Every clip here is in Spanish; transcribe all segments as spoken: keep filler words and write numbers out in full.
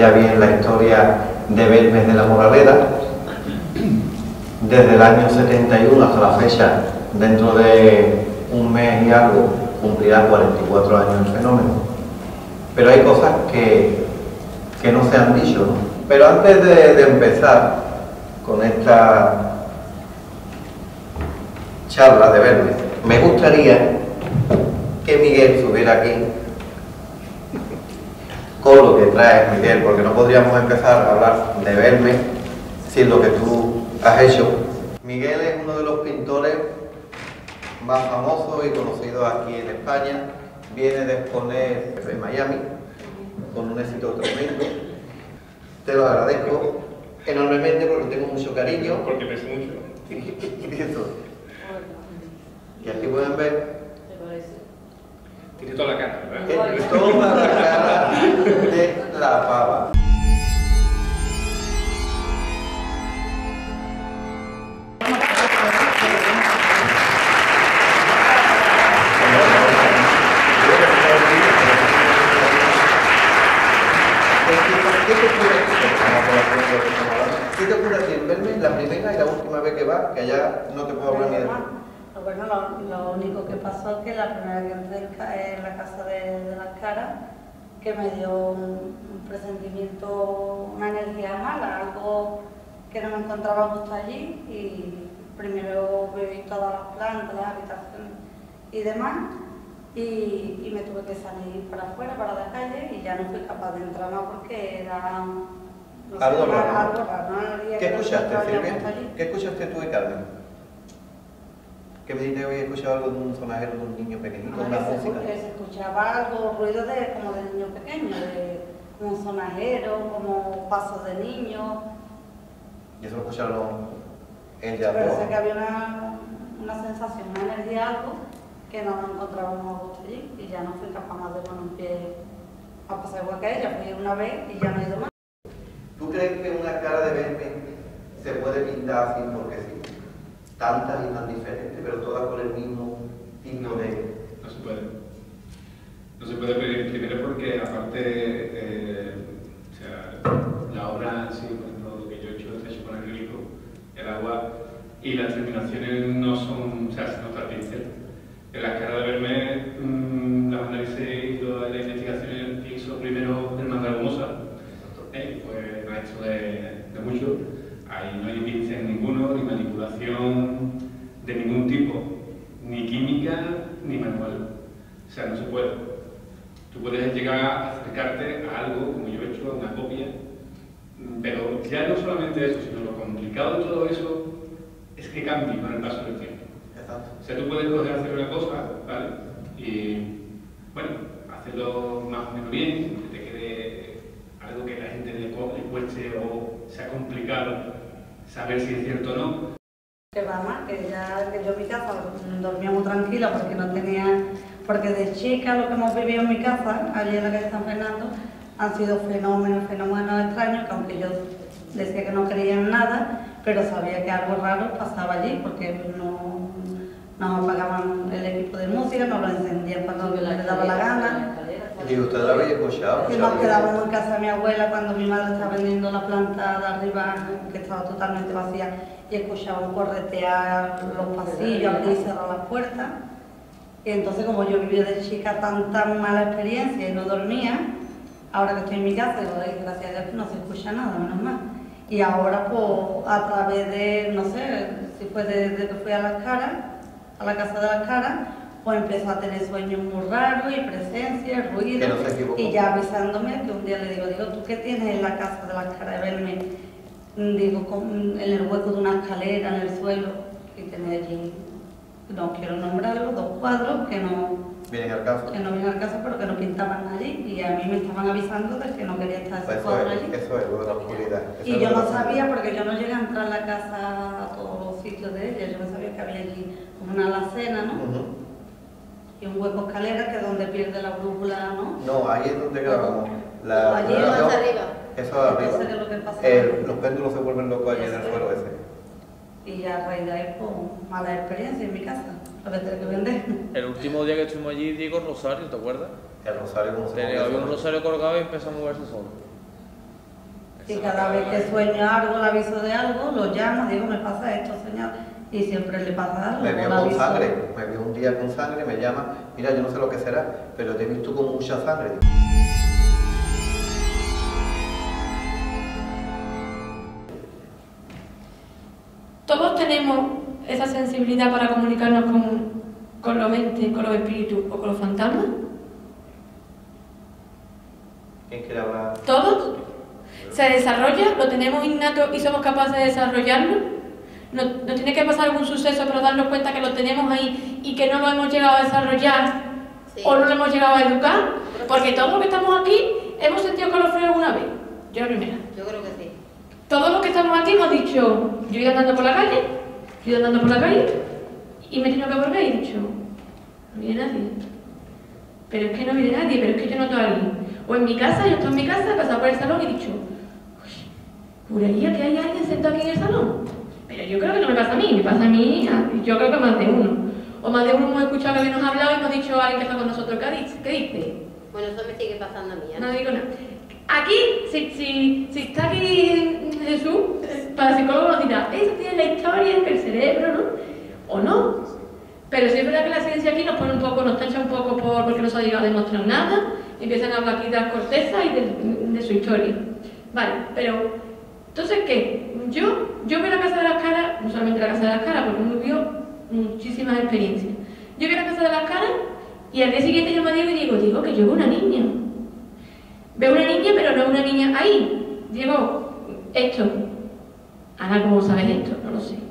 ya bien la historia de Belmes de la Moraleda. Desde el año setenta y uno hasta la fecha, dentro de un mes y algo, cumplirá cuarenta y cuatro años el fenómeno. Pero hay cosas que, que no se han dicho, ¿no? Pero antes de, de empezar con esta charla de Belmes, me gustaría que Miguel subiera aquí con lo que trae Miguel, porque no podríamos empezar a hablar de Belmes sin lo que tú has hecho. Miguel es uno de los pintores más famosos y conocidos aquí en España. Viene de exponer en Miami con un éxito tremendo. Te lo agradezco enormemente porque tengo mucho cariño. Porque pesa mucho. Y eso. Y aquí pueden ver. Tiene toda la cara, ¿verdad? Toda la cara de la pava. ¿Qué te ocurre aquí en Belmes la primera y la última vez que vas, que allá no te puedo hablar ni de más? Bueno, lo, lo único que pasó es que la primera vez que entré en la casa de, de las caras, que me dio un, un presentimiento, una energía mala, algo que no me encontraba justo allí, y primero viví todas las plantas, las habitaciones y demás, y, y me tuve que salir para afuera, para la calle, y ya no fui capaz de entrar más porque era... No sé, algo raro. Algo raro, ¿no? ¿Qué escuchaste, Silvia? allí. ¿Qué escuchaste tú y Carmen? Que me dijiste que había escuchado algo de un sonajero de un niño pequeñito, Ah, una se, música. se escuchaba algo, ruido de, como de niño pequeño, de un sonajero, como pasos de niño. Y eso lo escucharon ella. Pero sé que había una, una sensación, una energía, algo que no nos encontrábamos a gusto allí, y ya no fui capaz más de poner un pie a pasar igual que ella. Fui una vez y ya no he ido más. ¿Tú crees que una cara de Belmes se puede pintar así porque sí? Tantas y tan diferentes, pero todas con el mismo tipo no, de... No se puede. No se puede pedir primero porque aparte, eh, o sea, la obra en sí, por ejemplo, lo que yo he hecho está hecho con acrílico, el agua, y las terminaciones no son, o sea, se nota el pincel. En las caras de Belmes, mmm, las analicé y toda la investigación que hizo primero el Mandragomosa, eh, pues maestro de, de mucho. Ahí no hay pincel ninguno, ni manipulación de ningún tipo, ni química ni manual. O sea, no se puede. Tú puedes llegar a acercarte a algo, como yo he hecho, a una copia, pero ya no solamente eso, sino lo complicado de todo eso es que cambie con el paso del tiempo. O sea, tú puedes coger hacer una cosa, ¿vale? Y, bueno, hacerlo más o menos bien, que te quede algo que a la gente le, le cueste o sea complicado saber si es cierto o no. Que va más, que ya que yo en mi casa dormía muy tranquila porque no tenía, porque de chica lo que hemos vivido en mi casa, allí en la calle San Fernando, han sido fenómenos, fenómenos extraños, que aunque yo decía que no creía en nada, pero sabía que algo raro pasaba allí, porque no, no apagaban el equipo de música, no lo encendían cuando les daba la gana. ¿Y usted lo había escuchado? Y nos quedábamos en casa de mi abuela cuando mi madre estaba vendiendo la planta de arriba, que estaba totalmente vacía, y escuchábamos corretear los pasillos, abrir y cerrar las puertas. Y entonces, como yo viví de chica tan, tan mala experiencia y no dormía, ahora que estoy en mi casa, digo, gracias a Dios que no se escucha nada, menos mal. Y ahora, pues, a través de, no sé, si fue desde que fui a las caras, a la casa de las caras, pues empezó a tener sueños muy raros y presencia, ruido, no y ya avisándome que un día le digo, digo, ¿tú qué tienes en la casa de las caras de Belmes? Digo, con, en el hueco de una escalera, en el suelo, y tenía allí, no quiero nombrarlo, dos cuadros que no vienen al caso, que no vienen al caso, pero que no pintaban allí, y a mí me estaban avisando de que no quería estar ese pues cuadro es, allí. Eso es lo de la oscuridad. Eso Y es yo no la sabía, porque yo no llegué a entrar a la casa a todos los sitios de ella, yo no sabía que había allí como una alacena, ¿no? Uh-huh. Y un hueco escalera que es donde pierde la brújula, ¿no? No, ahí es donde grabamos. La, allí la, más no, arriba. Eso de arriba. Entonces, ¿qué es lo que pasa? El, los péndulos se vuelven locos allí en el suelo ese. Y a raíz de ahí, pues, mala experiencia en mi casa, lo que tengo que vender. El último día que estuvimos allí, Diego Rosario, ¿te acuerdas? El rosario, como se Tenía, había un rosario colgado y empezó a moverse solo. Y cada vez que sueño algo, le aviso de algo, lo llamo, digo, me pasa esto, señor, y siempre le pasa algo. Me vio le con aviso. sangre, me vio un día con sangre, me llama, mira, yo no sé lo que será, pero te he visto con mucha sangre. Todos tenemos esa sensibilidad para comunicarnos con, con los entes, con los espíritus o con los fantasmas. ¿Quién quiere hablar? ¿Todos? ¿Se desarrolla? ¿Lo tenemos innato y somos capaces de desarrollarlo? ¿Nos, nos tiene que pasar algún suceso para darnos cuenta que lo tenemos ahí y que no lo hemos llegado a desarrollar sí. o no lo hemos llegado a educar? Porque todos los que estamos aquí hemos sentido calofrío alguna vez. Yo la primera. Yo creo que sí. Todos los que estamos aquí hemos dicho, yo he ido andando por la calle, he ido andando por la calle y me he tenido que volver y he dicho, no viene nadie. Pero es que no viene nadie, pero es que yo noto a alguien. O en mi casa, yo estoy en mi casa, he pasado por el salón y he dicho, juraría que hay alguien sentado aquí en el salón. Pero yo creo que no me pasa a mí, me pasa a mí, yo creo que más de uno. O más de uno hemos escuchado que alguien nos ha hablado y hemos dicho a alguien que está con nosotros, ¿qué dice? ¿Qué dice? Bueno, eso me sigue pasando a mí. ¿eh? No digo nada. Aquí, si, si, si está aquí Jesús, para el psicólogo nos dirá, eso tiene la historia del cerebro, ¿no? O no. Pero sí es verdad que la ciencia aquí nos pone un poco, nos tacha un poco por, porque no se ha llegado a demostrar nada, y empiezan a hablar aquí de las cortezas y de, de su historia. Vale, pero, ¿entonces qué? Yo, yo voy a la Casa de las Caras, no solamente a la Casa de las Caras, porque hemos vivido muchísimas experiencias. Yo voy a la Casa de las Caras y al día siguiente yo me digo y digo, digo que yo veo una niña. Veo una niña, pero no una niña ahí. Digo, esto. Ahora, ¿cómo sabes esto? No lo sé.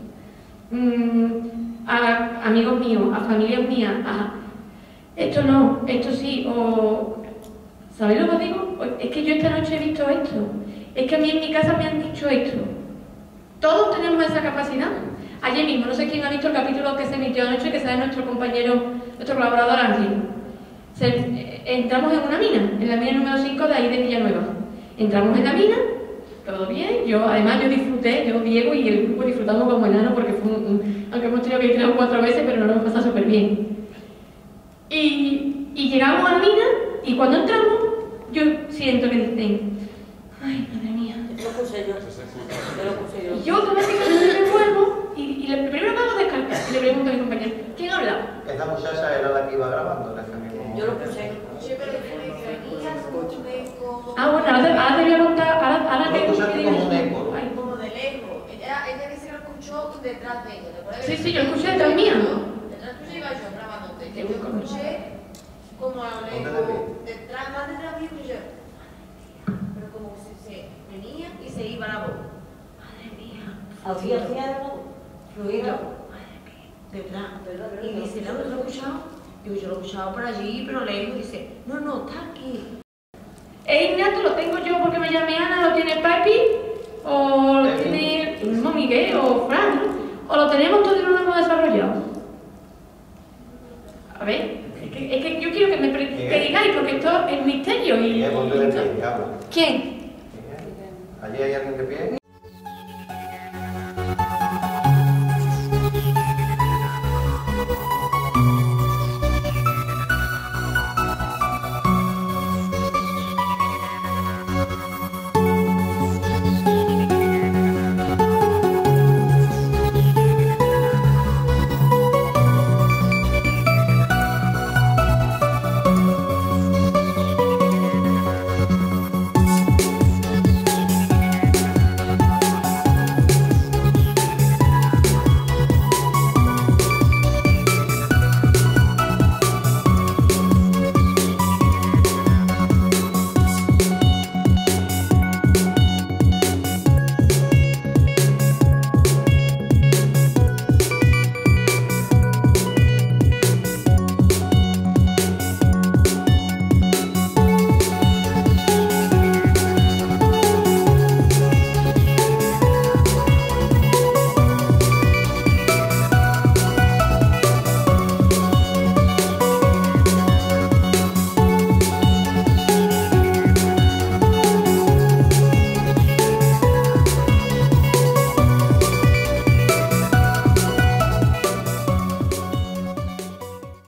Mm, a amigos míos, a familias mías, a... Esto no, esto sí, o... ¿Sabéis lo que os digo? Es que yo esta noche he visto esto. Es que a mí en mi casa me han dicho esto. Todos tenemos esa capacidad. Ayer mismo, no sé quién ha visto el capítulo que se emitió anoche, que sale nuestro compañero, nuestro colaborador Ángel. Se, eh, entramos en una mina, en la mina número cinco de ahí de Villanueva. Entramos en la mina, todo bien, yo además yo disfruté, yo, Diego y el grupo disfrutamos como enano porque fue un, un, aunque hemos tenido que ir tres o cuatro veces, pero nos lo hemos pasado súper bien. Y, y llegamos a la mina y cuando entramos, yo siento que dicen, ay, madre mía. Lo puse yo. Yo lo puse yo. Y yo automáticamente me vuelvo y, y lo primero que hago es descargar y le pregunto a mi compañero, ¿quién habla? Esta muchacha era la que iba grabando en ese mismo Yo lo puse. Ah, bueno, ahora te, ahora te voy a contar, ahora, ahora Lo que... escuchaste que como digas- un eco. Ay. Como de lejos. Ella, ella dice que lo escuchó detrás de ella. ¿te acuerdas? Sí, sí, yo lo escuché detrás mía. Detrás tuya iba yo grabándote. Yo lo escuché como a lo lejos. Detrás, más detrás mío que yo. Pero como si se venía y se iba la voz. Madre mía. Así hacía de modo. Fluida. Detrás. Y dice, ¿no lo he escuchado? Digo, yo lo he escuchado por allí, pero lejos. Dice, no, no, está aquí. Es innato, lo tengo yo porque me llame Ana, lo tiene Papi, o lo Papi. tiene el mismo Miguel o Fran, ¿no? O lo tenemos todos y no lo hemos desarrollado. A ver, es que, es que yo quiero que me pre- que digáis, porque esto es misterio y... Miguel, ponte de pie, habla. ¿Quién? Miguel, ¿allí hay alguien de pie?